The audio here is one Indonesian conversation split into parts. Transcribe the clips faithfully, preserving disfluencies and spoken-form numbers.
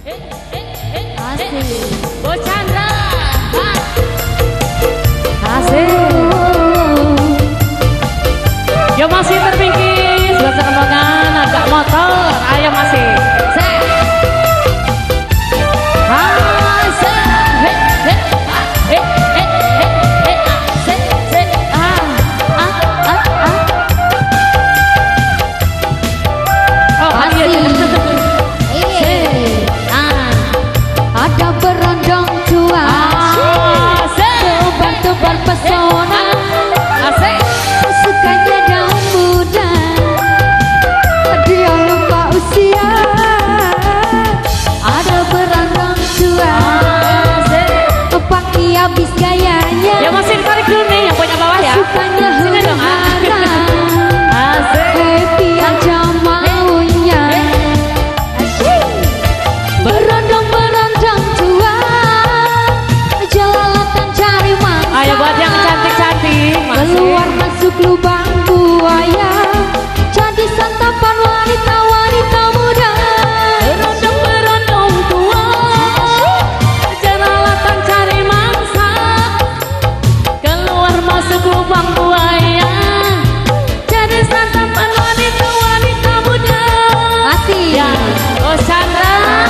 Yo masih terpinggir, sudah sekembangan agak motor, ayo masih. Ada berondong tua, tebar-tebar pesona. Sukanya daun muda, dia lupa usia. Ada berondong tua, pakai habis gayanya. Ya masih ditarik dulu nih yang punya bawah ya. Sukanya huru-hara, happy aja maunya. Berondong-berondong tua, jalalatan cari mangsa. Ayo buat yang cantik-cantik keluar masuk lubang buaya, jadi santapan wanita-wanita muda. Berondong-berondong tua, jalalatan cari mangsa, keluar masuk lubang buaya, jadi santapan wanita-wanita muda. Masih ya, oh Sandra.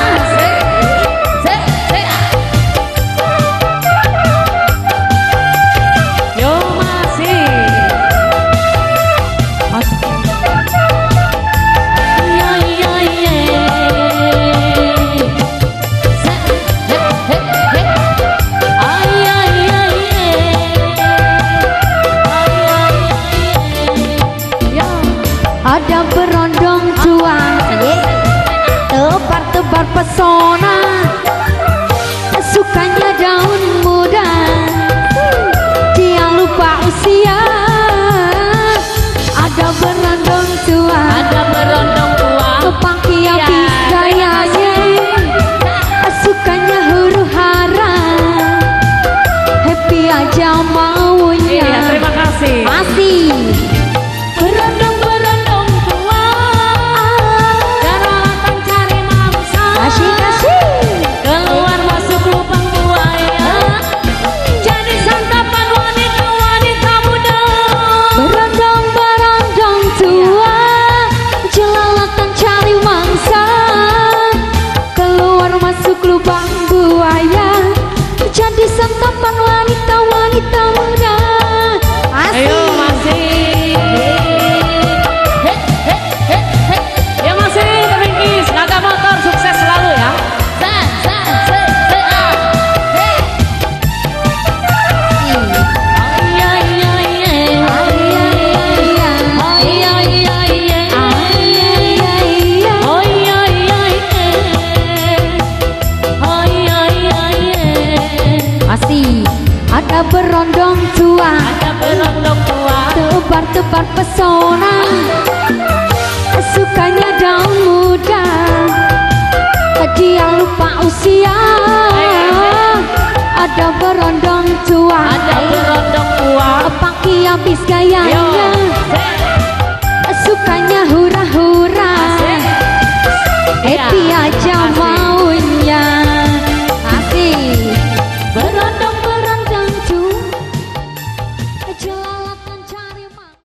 ada berondong tua, tebar-tebar pesona. Sukanya daun muda, dia lupa usia. Ada berondong tua, ada berondong tua, pakai habis gayanya. Sukanya huru-hara, happy aja maunya. Iya, terima kasih. Masih berondong-berondong tua, jalalatan cari mangsa. kasih-kasih keluar masuk lubang buaya, jadi santapan wanita-wanita muda. Berondong-berondong tua, jalalatan cari mangsa, keluar masuk lubang buaya, jadi santapan wanita-wanita muda. Asik. Ayo masih, he, he, he, he. Ya masih terpinggis, naga motor sukses selalu ya. San, san, se, se, ah, he. Ay, ay, ay, ay. Ay, ay, ay, ay. Ay, ay, ay, ay. Ay, ay, ay, ay. Ay, ay, ay, ay. Ay, ay, ay, ay. Masih ada berondong tua, Ada berondong tua, tebar-tebar pesona. Sukanya daun muda, dia lupa usia. Ada berondong tua, ada berondong tua. pakai habis gayanya.